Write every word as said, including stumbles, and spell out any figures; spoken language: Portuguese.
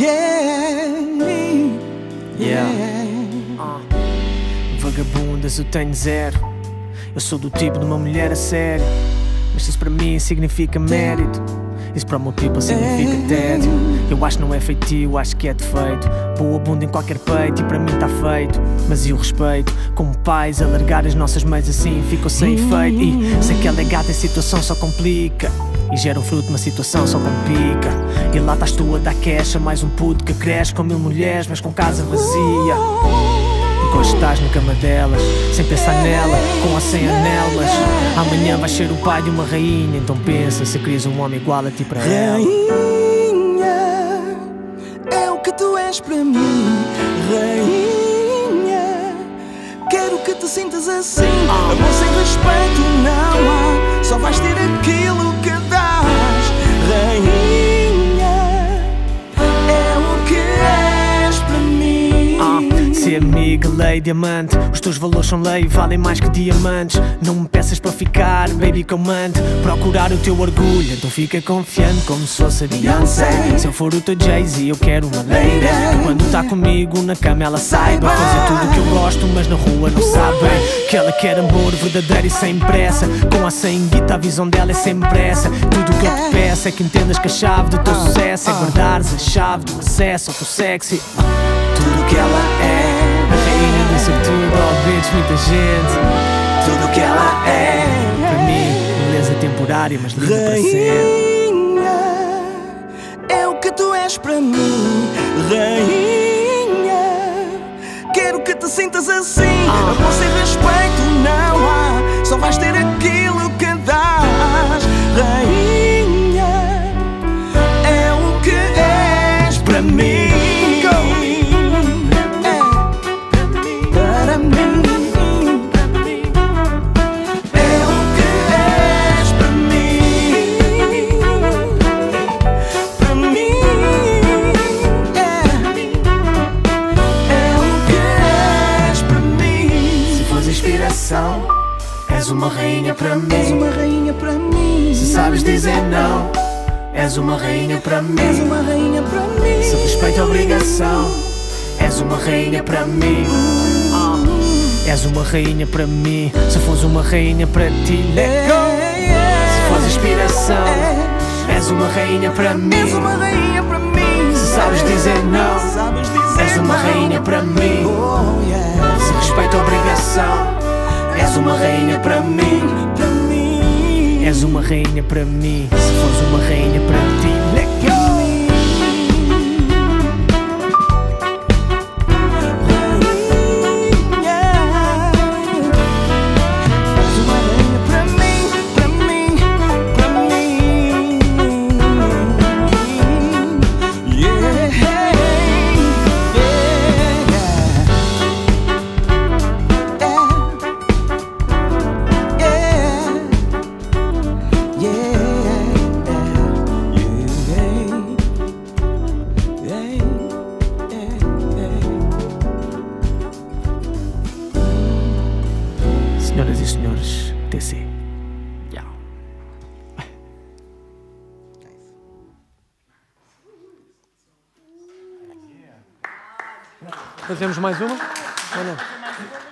Yeah, yeah. Uh. Vagabundas eu tenho zero. Eu sou do tipo de uma mulher a sério. Mas isso para mim significa mérito. Isso para o meu people significa tédio. Eu acho que não é feitio, acho que é defeito. Boa bunda em qualquer peito e para mim está feito. Mas e o respeito? Como pais, alargar as nossas mães assim ficou sem efeito. E se aquela é gata em situação só complica. E gera um fruto, uma situação só complica. E lá estás tu a dar cash a mais um puto que cresce com mil mulheres, mas com casa vazia. Porque hoje estás na cama delas, sem pensar nela, com ou sem anelas. Amanhã vais ser o pai de uma rainha. Então pensa se querias um homem igual a ti para ela. rainha, é o que tu és para mim. Rainha, quero que te sintas assim. Amor sem respeito não há, só vais ter aquilo que dás. Rainha, é o que és para mim. uh, Se amiga, lei, diamante, os teus valores são lei, valem mais que diamantes. Não me peças para ficar, baby, que eu mando. Procurar o teu orgulho, então fica confiante como se fosse a Beyoncé. Se eu for o teu Jay-Z, eu quero uma lady. Quando tá comigo na cama ela saiba fazer tudo o que eu gosto, mas na rua não sabe bem. Que ela quer amor verdadeiro e sem pressa. Com a sem guita, a visão dela é sempre essa. Tudo o que eu te peço é que entendas que a chave do teu sucesso é guardares a chave do acesso ao teu sexy. Tudo o que ela é, a rainha do sobretudo, ao bitch, muita gente. Tudo o que ela é, para mim, beleza temporária, mas linda para sempre. Rainha, é o que tu és para mim. Rainha, quero que te sintas assim. Amor sem respeito não há, só vais ter aquilo que dás. Rainha, é o que és para mim. És uma rainha para mim. És uma rainha para mim. Se sabes dizer não, és uma rainha para mim. És uma rainha para mim. Se respeito a obrigação, és uma rainha para mim. uh. És uma rainha para mim. Se fores uma rainha para ti, let go. Se fores inspiração, és uma rainha para mim. És uma rainha para mim. Se sabes dizer não, sabes dizer és uma não. rainha para mim. Oh, yeah. Se respeito a obrigação, és uma rainha para mim. Para mim. És uma rainha para mim. Se fores uma rainha para ti, let go. Senhoras e senhores, T C. Yeah. Fazemos mais uma? Ou não?